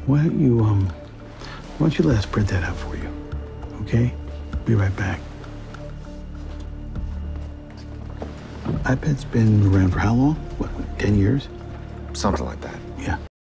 Why don't you let us print that out for you, okay? Be right back. iPad's been around for how long? What, 10 years? Something like that. Yeah.